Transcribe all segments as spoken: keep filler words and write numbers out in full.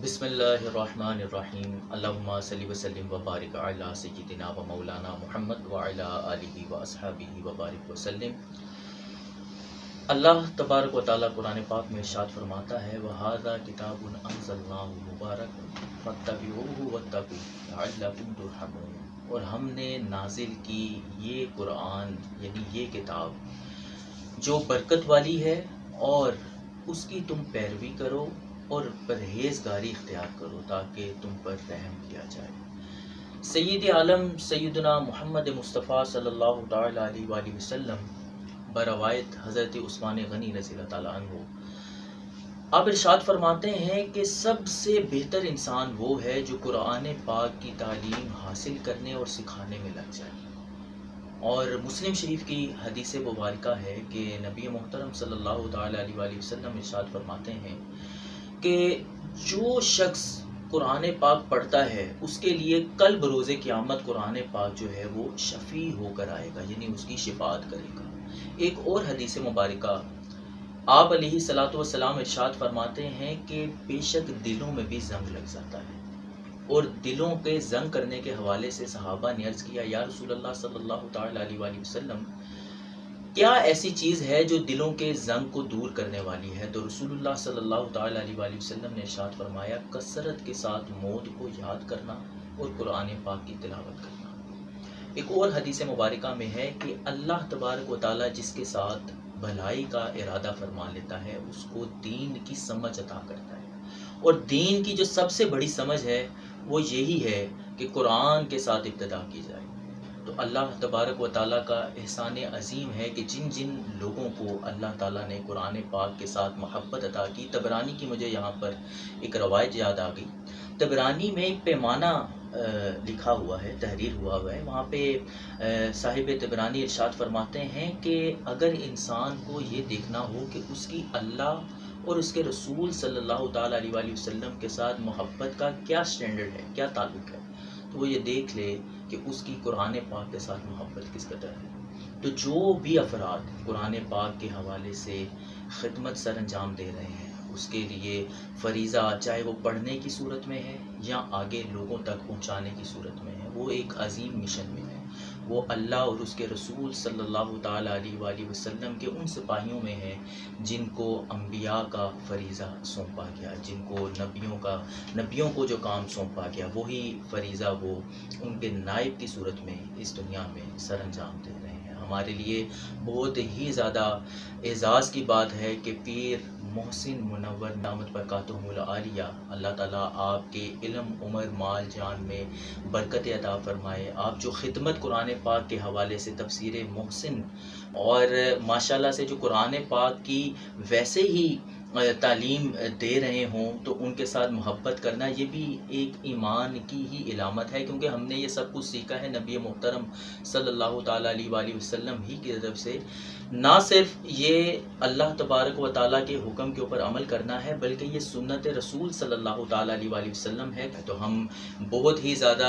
بسم اللہ الرحمن الرحیم اللہم صلی وسلم وبارک علی سیدنا و مولانا محمد وعلی آلہ و اصحابہ وبارک وسلم۔ اللہ تبارک و تعالیٰ قرآن پاک میں ارشاد فرماتا ہے وَهَذَا كِتَابٌ أَنزَلْنَاهُ مُبَارَكٌ فَاتَّبِعُوهُ وَاتَّقُوا لَعَلَّكُمْ تُرْحَمُونَ۔ اور ہم نے نازل کی یہ قرآن یعنی یہ کتاب جو برکت والی ہے، اور اس کی تم پیروی کرو اور پرہیزگاری اختیار کرو تاکہ تم پر رحم کیا جائے۔ سید عالم سیدنا محمد مصطفیٰ صلی اللہ تعالیٰ علیہ وآلہ وسلم بروایت حضرت عثمان غنی رضی اللہ تعالیٰ عنہ آپ ارشاد فرماتے ہیں کہ سب سے بہتر انسان وہ ہے جو قرآن پاک کی تعلیم حاصل کرنے اور سکھانے میں لگ جائے۔ اور مسلم شریف کی حدیث مبارکہ ہے کہ نبی محترم صلی اللہ تعالیٰ علیہ وآلہ وسلم ارشاد فرماتے ہیں کہ جو شخص قرآن پاک پڑھتا ہے اس کے لیے کل بروز قیامت قرآن پاک جو ہے وہ شفیع ہو کر آئے گا، یعنی اس کی شفاعت کرے گا۔ ایک اور حدیث مبارکہ آپ علیہ الصلوۃ والسلام ارشاد فرماتے ہیں کہ بے شک دلوں میں بھی زنگ لگ جاتا ہے، اور دلوں کے زنگ کرنے کے حوالے سے صحابہ نے عرض کیا یا رسول اللہ صلی اللہ تعالیٰ علیہ وآلہ وسلم کیا ایسی چیز ہے جو دلوں کے زنگ کو دور کرنے والی ہے؟ تو رسول اللہ صلی اللہ تعالیٰ علیہ وآلہ وسلم نے ارشاد فرمایا کثرت کے ساتھ موت کو یاد کرنا اور قرآن پاک کی تلاوت کرنا۔ ایک اور حدیث مبارکہ میں ہے کہ اللہ تبارک و تعالیٰ جس کے ساتھ بھلائی کا ارادہ فرما لیتا ہے اس کو دین کی سمجھ عطا کرتا ہے، اور دین کی جو سب سے بڑی سمجھ ہے وہ یہی ہے کہ قرآن کے ساتھ ابتدا کی جائے۔ تو اللہ تبارک و تعالیٰ کا احسان عظیم ہے کہ جن جن لوگوں کو اللہ تعالیٰ نے قرآن پاک کے ساتھ محبت عطا کی۔ طبرانی کی مجھے یہاں پر ایک روایت یاد آ گئی۔ طبرانی میں ایک پیمانہ لکھا ہوا ہے، تحریر ہوا ہوا ہے، وہاں پہ صاحب طبرانی ارشاد فرماتے ہیں کہ اگر انسان کو یہ دیکھنا ہو کہ اس کی اللہ اور اس کے رسول صلی اللہ تعالیٰ علیہ وآلہ وسلم کے ساتھ محبت کا کیا سٹینڈرڈ ہے، کیا تعلق ہے، تو وہ یہ دیکھ لے کہ اس کی قرآن پاک کے ساتھ محبت کس قدر ہے۔ تو جو بھی افراد قرآن پاک کے حوالے سے خدمت سر انجام دے رہے ہیں اس کے لیے فریضہ چاہے وہ پڑھنے کی صورت میں ہے یا آگے لوگوں تک پہنچانے کی صورت میں ہے، وہ ایک عظیم مشن میں ہے۔ وہ اللہ اور اس کے رسول صلی اللہ تعالیٰ علیہ وآلہ وسلم کے ان سپاہیوں میں ہیں جن کو انبیاء کا فریضہ سونپا گیا، جن کو نبیوں کا نبیوں کو جو کام سونپا گیا وہی فریضہ وہ ان کے نائب کی صورت میں اس دنیا میں سر انجام دے رہے ہیں۔ ہمارے لیے بہت ہی زیادہ اعزاز کی بات ہے کہ پیر محسن منور دامت برکاتہم العالیہ اللہ تعالیٰ آپ کے علم عمر مال جان میں برکت عطا فرمائے۔ آپ جو خدمت قرآن پاک کے حوالے سے تفسیر محسن اور ماشاءاللہ سے جو قرآن پاک کی ویسے ہی تعلیم دے رہے ہوں تو ان کے ساتھ محبت کرنا یہ بھی ایک ایمان کی ہی علامت ہے، کیونکہ ہم نے یہ سب کچھ سیکھا ہے نبی محترم صلی اللہ تعالیٰ علیہ وآلہ وسلم ہی کی طرف سے۔ نہ صرف یہ اللہ تبارک و تعالیٰ کے حکم کے اوپر عمل کرنا ہے بلکہ یہ سنت رسول صلی اللہ تعالیٰ علیہ وآلہ وسلم ہے۔ تو ہم بہت ہی زیادہ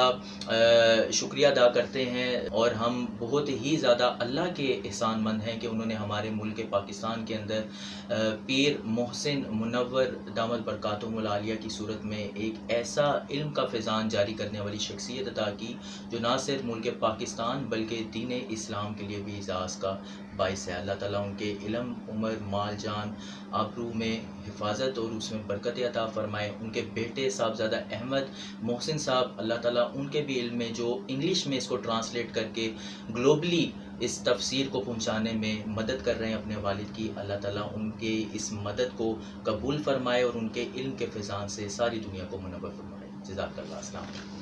شکریہ ادا کرتے ہیں اور ہم بہت ہی زیادہ اللہ کے احسان مند ہیں کہ انہوں نے ہمارے ملک پاکستان کے اندر پیر محسن منور دامت برکاتہم العالیہ کی صورت میں ایک ایسا علم کا فیضان جاری کرنے والی شخصیت عطا کی جو نہ صرف ملک پاکستان بلکہ دین اسلام کے لیے بھی اعزاز کا باعث ہے۔ اللہ تعالیٰ ان کے علم عمر مال جان آبرو میں حفاظت اور اس میں برکت عطا فرمائے۔ ان کے بیٹے صاحبزادہ احمد محسن صاحب اللہ تعالیٰ ان کے بھی علم میں جو انگلش میں اس کو ٹرانسلیٹ کر کے گلوبلی اس تفسیر کو پہنچانے میں مدد کر رہے ہیں اپنے والد کی، اللہ تعالیٰ ان کے اس مدد کو قبول فرمائے اور ان کے علم کے فیضان سے ساری دنیا کو منور فرمائے۔ جزاک اللہ، السلام علیکم۔